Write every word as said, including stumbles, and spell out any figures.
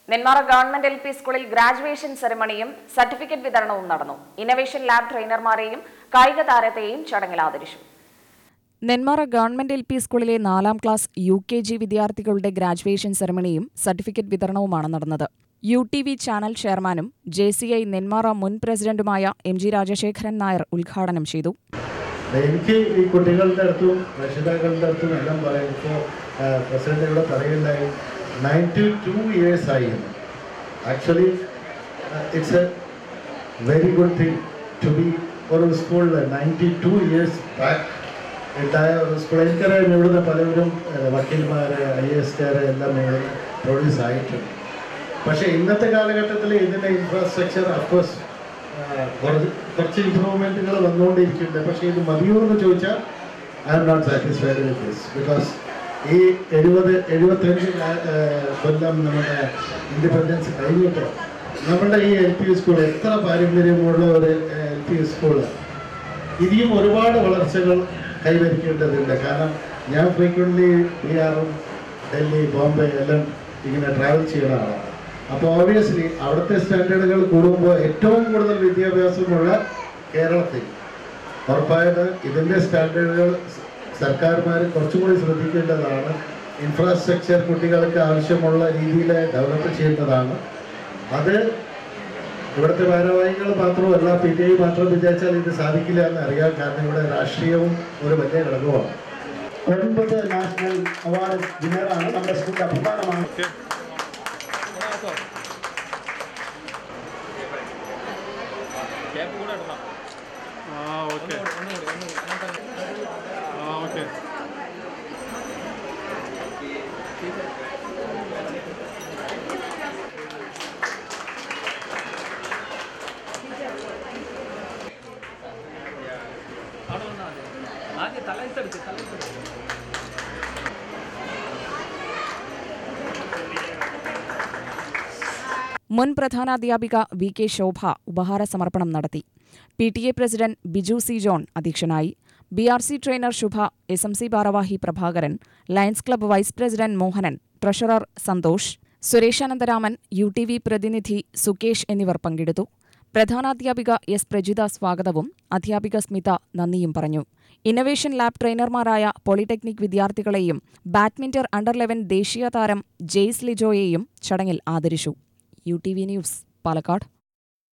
Nenmara government L P സ്കൂളിൽ graduation സെറമണിയും certificate വിതരണവും നടന്നു. ഇന്നവേഷൻ ലാബ് ട്രെയിനർമാരെയും കായിക താരത്തെയും ചടങ്ങിൽ ആദരിച്ചു. നെന്മാറ ഗവൺമെന്റ് എൽ പി സ്കൂളിലെ നാലാം ക്ലാസ് യു കെ ജി വിദ്യാർത്ഥികളുടെ ഗ്രാജുവേഷൻ സെറമണിയും സർട്ടിഫിക്കറ്റ് വിതരണവുമാണ് നടന്നത്. യു ടി വി ചാനൽ ചെയർമാനും ജെ സി ഐ നെന്മാറ മുൻ പ്രസിഡന്റുമായ എം ജി രാജശേഖരൻ നായർ ഉദ്ഘാടനം ചെയ്തു. എനിക്ക് ഈ കുട്ടികളുടെ അടുത്തും രക്ഷിതാക്കളുടെ അടുത്തും എല്ലാം പറയുമ്പോൾ പ്രസിഡന്റ് ഇവിടെ പറയുണ്ടായി നയൻറ്റി ടു ഇയേഴ്സ് ആയി. Actually it's a very good thing to be ഒരു സ്കൂളിൽ നയൻറ്റി ടു ഇയേഴ്സ് ബാക്ക് ഉണ്ടായ ഒരു സ്കൂൾ. എനിക്കറിയാം ഇവിടുന്ന് പലവരും വക്കീൽമാർ ഐ എ എസ്കാർ എല്ലാം ഇവിടെ പ്രൊഡ്യൂസ് ആയിട്ടുണ്ട്. പക്ഷേ ഇന്നത്തെ കാലഘട്ടത്തിൽ ഇതിൻ്റെ ഇൻഫ്രാസ്ട്രക്ചർ അഫ്കോഴ്സ് കുറച്ച് കുറച്ച് ഇമ്പ്രൂവ്മെൻറ്റുകൾ വന്നുകൊണ്ടിരിക്കുന്നുണ്ട്. പക്ഷേ ഇത് മതിയോ എന്ന് ചോദിച്ചാൽ I'm not satisfied with this. Because ഈ എഴുപത് എഴുപത്തഞ്ച് കൊല്ലം നമ്മുടെ ഇൻഡിപെൻഡൻസ് കഴിഞ്ഞിട്ട് നമ്മളുടെ ഈ എൽ പി സ്കൂൾ എത്ര പാരമ്പര്യമുള്ള ഒരു എൽ പി സ്കൂൾ ഇനിയും ഒരുപാട് വളർച്ചകൾ കൈവരിക്കേണ്ടതുണ്ട്. കാരണം ഞാൻ ഫ്രീക്വൻ്റ്ലി ബീഹാറും ഡൽഹി ബോംബെ എല്ലാം ഇങ്ങനെ ട്രാവൽ ചെയ്യുന്ന ആളാണ്. അപ്പോൾ ഓബിയസ്ലി അവിടുത്തെ സ്റ്റാൻഡേർഡുകൾ കൂടുമ്പോൾ ഏറ്റവും കൂടുതൽ വിദ്യാഭ്യാസമുള്ള കേരളത്തിൽ ഉറപ്പായത് ഇതിൻ്റെ സ്റ്റാൻഡേർഡുകൾ സർക്കാർമാർ കുറച്ചും കൂടി ശ്രദ്ധിക്കേണ്ടതാണ്. ഇൻഫ്രാസ്ട്രക്ചർ കുട്ടികൾക്ക് ആവശ്യമുള്ള രീതിയിൽ ഡെവലപ്പ് ചെയ്യേണ്ടതാണ്. അത് ഇവിടുത്തെ ഭാരവാഹികൾ മാത്രമല്ല, പി ടി ഐ മാത്രം വിചാരിച്ചാൽ ഇത് സാധിക്കില്ല എന്ന് അറിയാം. കാരണം ഇവിടെ രാഷ്ട്രീയവും ഒരു വലിയ ഘടകമാണ്. ഒൻപത് നാഷണൽ അവാർഡ് വിന്നറാണ് നമ്മുടെ സ്കൂളിൻ്റെ അഭിമാനമാണ്. മുൻ പ്രധാനാധ്യാപിക വി കെ ശോഭ ഉപഹാര സമർപ്പണം നടത്തി. P T A president Biju C John അധ്യക്ഷനായി. B R C trainer Shubha, S M C ഭാരവാഹി Prabhakaran, lions club vice president Mohanan, treasurer Santhosh, Sureshanandaraman, U T V പ്രതിനിധി സുകേഷ് എന്നിവർ പങ്കെടുത്തു. പ്രധാനാധ്യാപിക എസ് പ്രജിത സ്വാഗതവും അധ്യാപിക സ്മിത നന്ദിയും പറഞ്ഞു. ഇന്നവേഷൻ ലാബ് ട്രെയിനർമാരായ പോളിടെക്നിക് വിദ്യാർത്ഥികളെയും ബാഡ്മിന്റൺ അണ്ടർ ലെവൻ ദേശീയ താരം ജെയ്സ് ലിജോയെയും ചടങ്ങിൽ ആദരിച്ചു. U T V news, Palakkad.